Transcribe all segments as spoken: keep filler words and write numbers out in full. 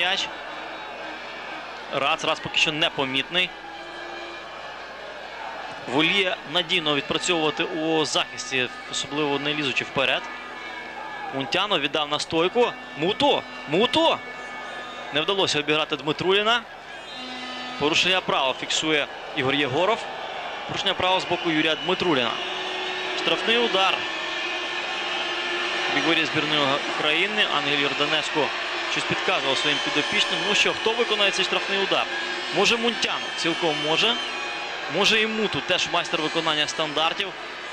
м'яч. Рац, Рац поки що непомітний. Воліє надійно відпрацьовувати у захисті, особливо не лізучи вперед. Мунтяно віддав на стойку. Муто! Муто! Не вдалося обіграти Дмитруліна. Порушення права фіксує Ігор Єгоров. Порушення права з боку Юрія Дмитруліна. Штрафний удар. Бігворі збірної України. Ангель Йорданеско щось підказував своїм підопічним. Ну що, хто виконає цей штрафний удар? Може Мунтяно, цілком може. Може і Муту, теж майстер виконання стандартів.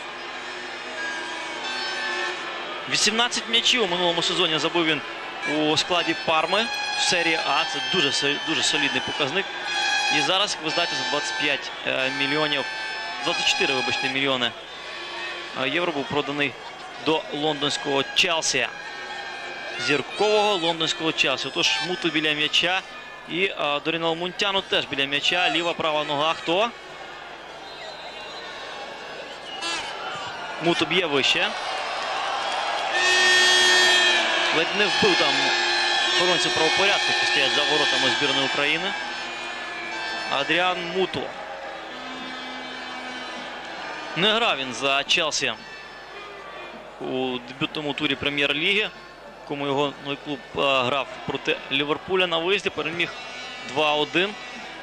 вісімнадцять м'ячів у минулому сезоні забив він у складі Парми в серії А. Це дуже, дуже солідний показник. І зараз, як ви знаєте, за двадцять п'ять мільйонів, двадцять чотири, вибачте, мільйони євро був проданий до лондонського Челсі. Зіркового лондонського Челсі. Отож, Муту біля м'яча і Дорінал Мунтяно теж біля м'яча. Ліва, права нога. Хто? Муту б'є вище. Ледь не вбив там охоронців правопорядку, які стоять за воротами збірної України. Адріан Муту. Не грав він за Челсі у дебютному турі Прем'єр-ліги, кому його новий клуб а, грав проти Ліверпуля на виїзді, переміг два один.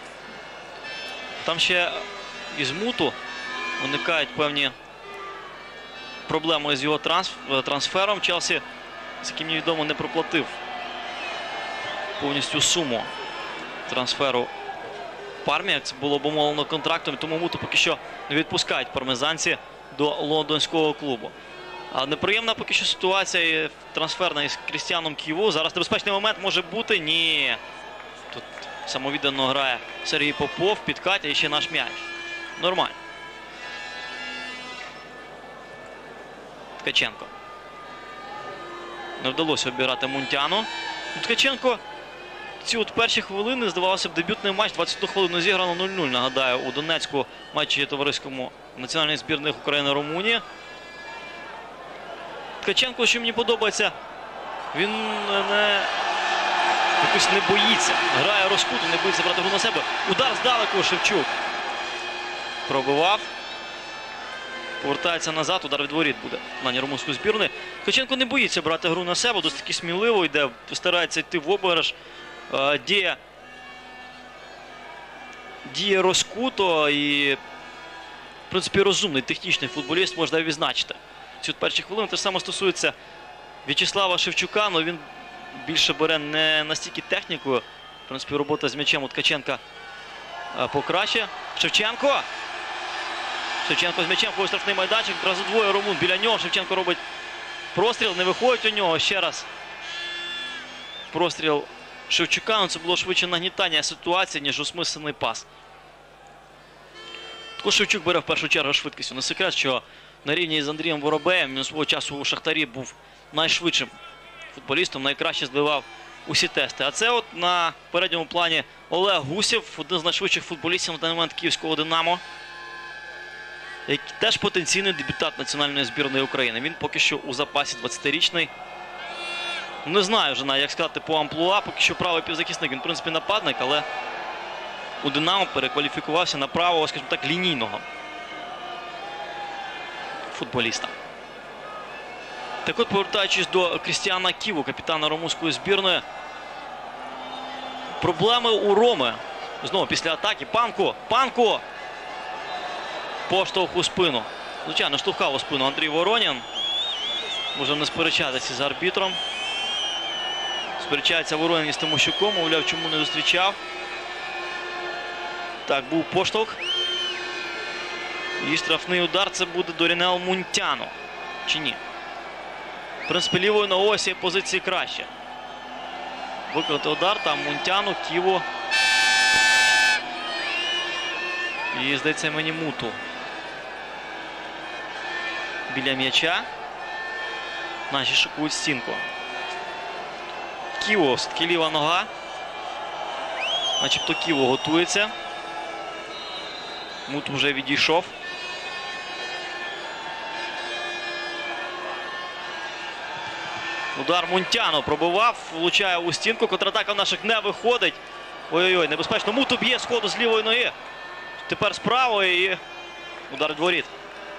Там ще із Муту виникають певні проблеми з його трансфером. Челсі, з яким невідомо, не проплатив повністю суму трансферу Пармі, як це було обумовлено контрактом, тому Муту поки що не відпускають пармезанці до лондонського клубу. А неприємна поки що ситуація трансферна із Крістіаном Ківу. Зараз небезпечний момент може бути. Ні. Тут самовіддано грає Сергій Попов, підкатя і ще наш м'яч. Нормально. Ткаченко. Не вдалося обіграти Мунтяно. Ткаченко ці от перші хвилини, здавалося б, дебютний матч. двадцять одну хвилину зіграно нуль нуль, нагадаю, у Донецьку матчі товариському національної збірних України-Румунії. Ткаченко, що мені подобається, він не, якось не боїться. Грає розкуто, не боїться брати гру на себе. Удар здалеку, Шевчук пробивав. Повертається назад, удар від воріт буде на румунської збірної. Ткаченко не боїться брати гру на себе, досить таки сміливо йде, старається йти в обіграш. Діє, діє розкуто і, в принципі, розумний технічний футболіст, можна відзначити. Ці перші хвилини. Те ж саме стосується В'ячеслава Шевчука, але він більше бере не настільки технікою. В принципі, робота з м'ячем у Ткаченка покраще. Шевченко! Шевченко з м'ячем, входить штрафний майданчик, одразу двоє румун біля нього. Шевченко робить простріл, не виходить у нього. Ще раз простріл Шевчука. Це було швидше нагнітання ситуації, ніж осмислений пас. Також Шевчук бере в першу чергу швидкістю. Не секрет, що на рівні з Андрієм Воробеєм він свого часу у Шахтарі був найшвидшим футболістом, найкраще здивав усі тести. А це от на передньому плані Олег Гусєв, один з найшвидших футболістів на даний момент київського «Динамо», який теж потенційний дебютант національної збірної України. Він поки що у запасі, двадцятирічний. Не знаю вже, як сказати, по амплуа, поки що правий півзахисник. Він, в принципі, нападник, але у «Динамо» перекваліфікувався на правого, скажімо так, лінійного футболіста. Так от, повертаючись до Крістіана Ківу, капітана румунської збірної. Проблеми у Роми. Знову після атаки. Панко! Панко! Поштовх у спину. Звичайно, штовхав у спину Андрій Воронін. Можемо не сперечатися з арбітром. Сперечається Воронін із Тимощуком. Мовляв, чому не зустрічав. Так, був поштовх. І штрафний удар, це буде Дорінал Мунтяно. Чи ні? В принципі, лівою ногою цієї позиції краще. Виконати удар, там Мунтяно, Ківо. І, здається, мені Муту. Біля м'яча. Наші шикують стінку. Ківо, все-таки ліва нога. Начебто Ківо готується. Мут вже відійшов. Удар Мунтяно пробивав, влучає у стінку. Контратака в наших не виходить. Ой-ой-ой, небезпечно. Муто б'є сходу з лівої ноги. Тепер з правої і удар від воріт.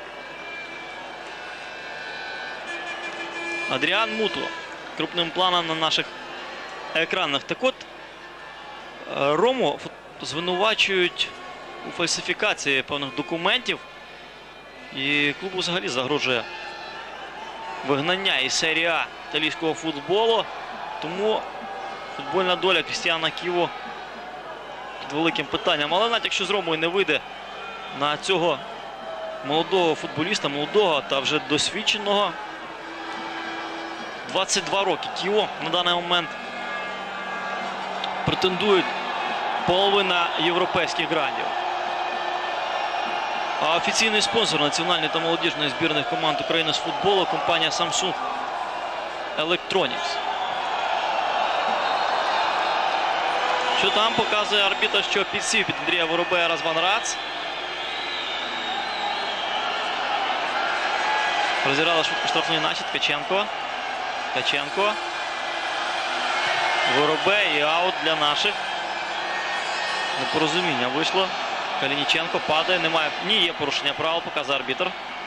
Адріан Муто. Крупним планом на наших екранах. Так от, Рому звинувачують у фальсифікації певних документів. І клубу взагалі загрожує вигнання із серії А італійського футболу. Тому футбольна доля Крістіана Ківо під великим питанням. Але навіть якщо з Ромою не вийде на цього молодого футболіста, молодого та вже досвідченого, двадцять два роки Ківо на даний момент претендують половина європейських грандів. А офіційний спонсор національної та молодіжної збірних команд України з футболу – компанія Samsung Electronics. Що там показує арбітр, що підсів під Андрія Воробея Разван Рац. Розіграла швидко штрафний начід Ткаченко. Ткаченко. Воробей і аут для наших. Непорозуміння вийшло. Калініченко падає, немає, ні, є порушення правил, показує арбітр.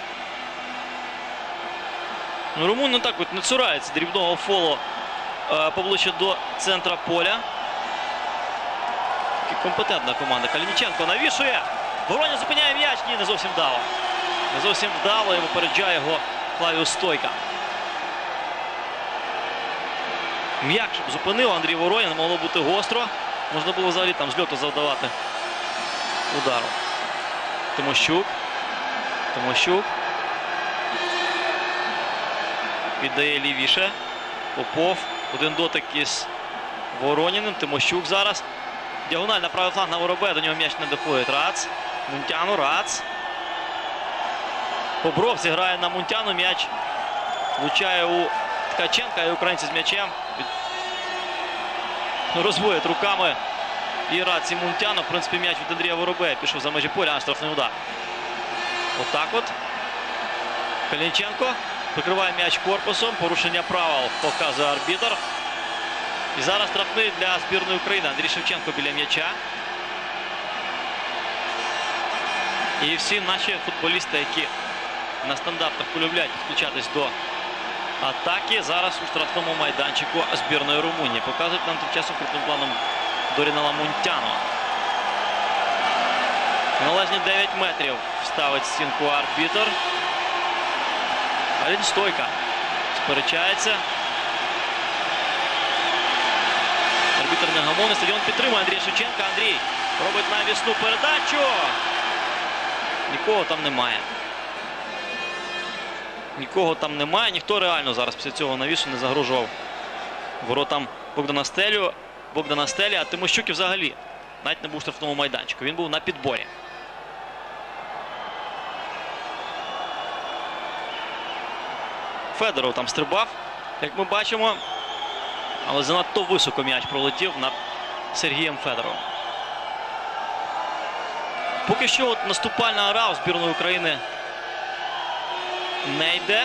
Ну, румун не так от не цурається дрібного фолу е, поближче до центра поля. Компетентна команда. Калініченко навішує. Воронін зупиняє м'яч. Ні, не зовсім вдало. Не зовсім вдало і випереджає його Флавіо Стойка. М'яч зупинив Андрій Воронін, могло бути гостро. Можна було взагалі там з льоту завдавати удару. Тимощук. Тимощук. Віддає лівіше. Попов. Один дотик із Вороніним. Тимощук зараз. Діагональ на правий фланг на Воробе. До нього м'яч не доходить. Рац. Мунтяну. Рац. Бобровці грає на Мунтяну. М'яч влучає у Ткаченка. І українці з м'ячем розводять руками і Рац, і Мунтяну. В принципі, м'яч від Андрія Воробея пішов за межі поля на штрафний удар. Отак от. Калініченко прикриває м'яч корпусом. Порушення правил показує арбітр. І зараз штрафний для збірної України. Андрій Шевченко біля м'яча. І всі наші футболісти, які на стандартах полюбляють підключатись до атаки, зараз у штрафному майданчику збірної Румунії. Показують нам тим часом крупним планом Дорінала Мунтяно. Належні дев'ять метрів ставить стінку арбітр. Алін Стойка сперечається. Арбітр не гамовний. Стадіон підтримує Андрія Шевченка. Андрій робить навісну передачу. Нікого там немає. Нікого там немає. Ніхто реально зараз після цього навісу не загрожував воротам Богдана Стелю. Богдана Стелі, а Тимощук і взагалі навіть не був у штрафному майданчику. Він був на підборі. Федоров там стрибав, як ми бачимо. Але занадто високо м'яч пролетів над Сергієм Федоровим. Поки що от наступальна гра у збірної України не йде.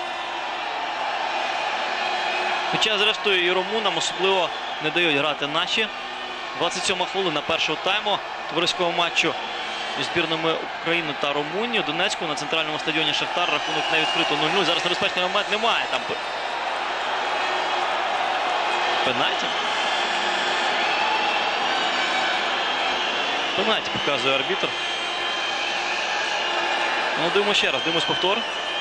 Хоча, зрештою, і румунам особливо не дають грати наші. двадцять сьома хвилина першого тайму товариського матчу між збірними України та Румунії. У Донецьку на центральному стадіоні Шахтар рахунок не відкрито нуль нуль. Зараз небезпечний момент немає. Там пенальті. Пенальті показує арбітр. Ну, дивимося ще раз. Дивимося повтор.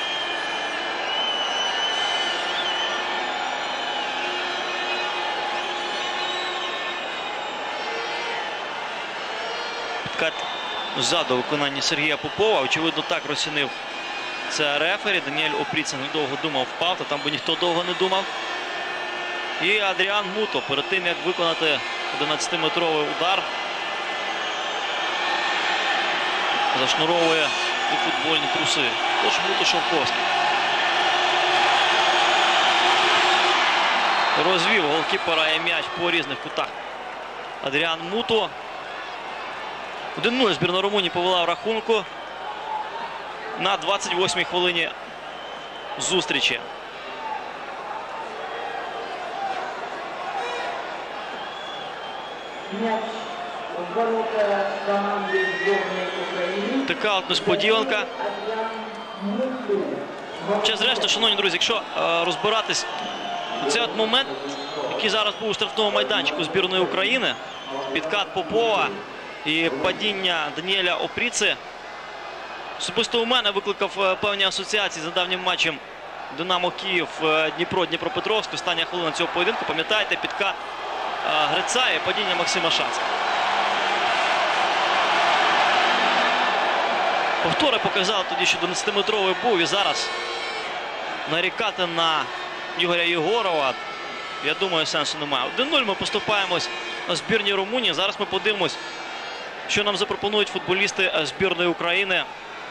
Підкат ззаду виконання Сергія Попова. Очевидно, так розцінив це рефері. Даніель Опріцин недовго думав, впав, та там би ніхто довго не думав. І Адріан Муто перед тим, як виконати одинадцятиметровий удар, зашнуровує у футбольні труси. Тож Муто Шовковський. Розвів голкіпера і м'яч по різних кутах. Адріан Муто. один нуль збірна Румунії повела в рахунку на двадцять восьмій хвилині зустрічі. Така от несподіванка. Ще зрештою, шановні друзі, якщо е, розбиратись, це от момент, який зараз був у штрафному майданчику збірної України, підкат Попова і падіння Даніеля Опріци, особисто у мене викликав певні асоціації за давнім матчем Динамо Київ, Дніпро, Дніпропетровськ. Остання хвилина цього поєдинку. Пам'ятаєте, підкат Гриця і падіння Максима Шацька. Повтори показали тоді, що дванадцятиметровий був, і зараз нарікати на Ігоря Єгорова, я думаю, сенсу немає. один нуль ми поступаємось на збірній Румунії. Зараз ми подивимось, що нам запропонують футболісти збірної України.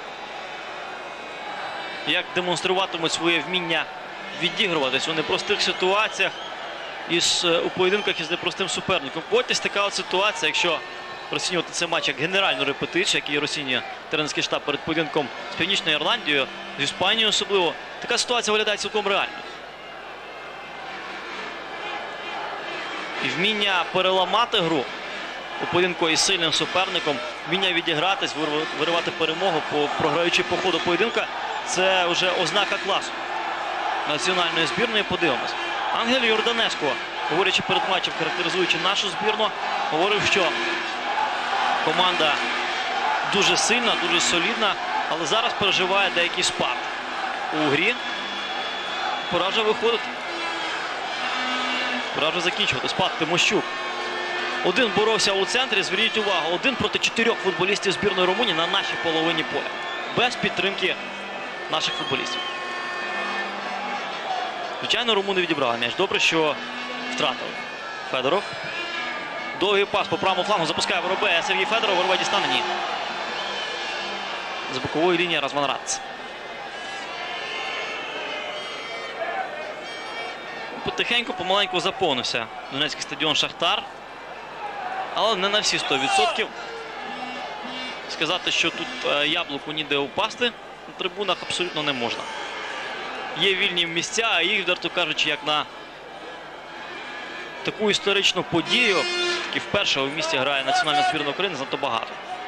Як демонструватимуть своє вміння відігруватись у непростих ситуаціях із, у поєдинках із непростим суперником. Ось така от ситуація, якщо розцінювати цей матч як генеральну репетицію, який розцінює тренерський штаб перед поєдинком з Північною Ірландією, з Іспанією особливо. Така ситуація виглядає цілком реально. І вміння переламати гру у поєдинку із сильним суперником, вміння відігратись, виривати перемогу, програючи по ходу поєдинка, це вже ознака класу національної збірної. Подивимось. Ангель Йорданеско, говорячи перед матчем, характеризуючи нашу збірну, говорив, що команда дуже сильна, дуже солідна, але зараз переживає деякий спад у грі. Пора вже виходити. Пора вже закінчувати. Спад Тимощук. Один боровся у центрі, зверніть увагу, один проти чотирьох футболістів збірної Румунії на нашій половині поля. Без підтримки наших футболістів. Звичайно, румуни відібрали м'яч. Добре, що втратили. Федоров. Довгий пас по правому флангу запускає Воробей. Сергій Федоров. Воробей дістане. Ні. З бокової лінії Разман Рац. Потихеньку, помаленьку заповнився Донецький стадіон Шахтар. Але не на всі сто відсотків. Сказати, що тут яблуку ніде упасти на трибунах абсолютно не можна. Є вільні місця, а їх, відверто кажучи, як на таку історичну подію, таки вперше у місті грає національна збірна України, занадто багато.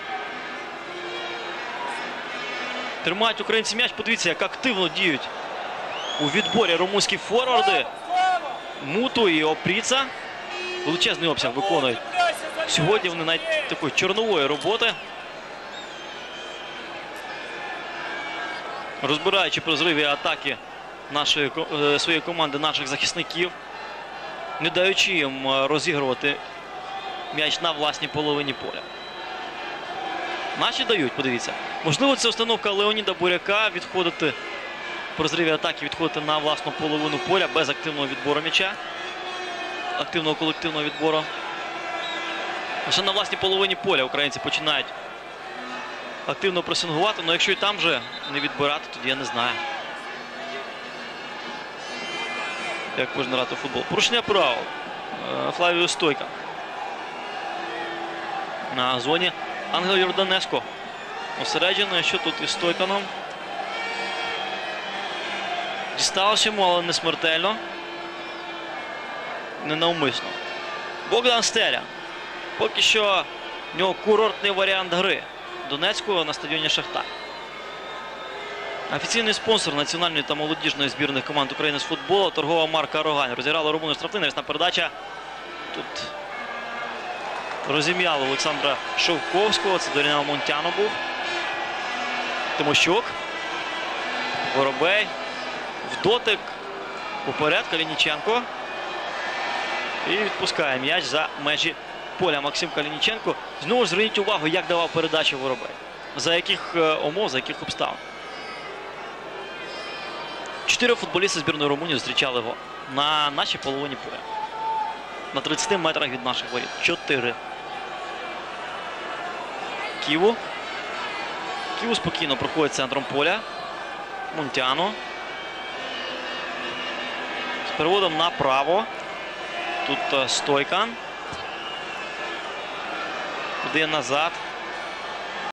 Тримають українці м'яч. Подивіться, як активно діють у відборі румунські форварди. Муту і Опріца. Величезний обсяг виконують. Сьогодні вони навіть такої чорнової роботи. Розбираючи при зриві атаки нашої, своєї команди, наших захисників. Не даючи їм розігрувати м'яч на власній половині поля. Наші дають, подивіться. Можливо, це установка Леоніда Буряка відходити при зриві атаки, відходити на власну половину поля без активного відбору м'яча. Активного колективного відбору. Лише на власній половині поля українці починають активно пресингувати, але якщо і там вже не відбирати, тоді я не знаю, як можна грати в футбол. Порушення правил. Флавіо Стойка. На зоні Ангел Йорданеско. Осереджений, що тут із Стойканом. Дісталося йому, але не смертельно. Ненавмисно. Богдан Стеля. Поки що в нього курортний варіант гри Донецького на стадіоні Шахтар. Офіційний спонсор національної та молодіжної збірних команд України з футболу – торгова марка «Рогань». Розіграли румуни штрафний, навісна передача. Тут розім'яли Олександра Шовковського. Це Доріна Монтяно був. Тимощук. Воробей. В дотик. Уперед Калініченко. І відпускає м'яч за межі поля Максим Калініченко. Знову ж зверніть увагу, як давав передачу Воробей. За яких умов, за яких обставин. Чотири футболісти збірної Румунії зустрічали його на нашій половині поля. На тридцяти метрах від наших воріт. Чотири. Ківу. Ківу спокійно проходить центром поля. Монтяно. З переводом направо. Тут Стойкан. Подає назад.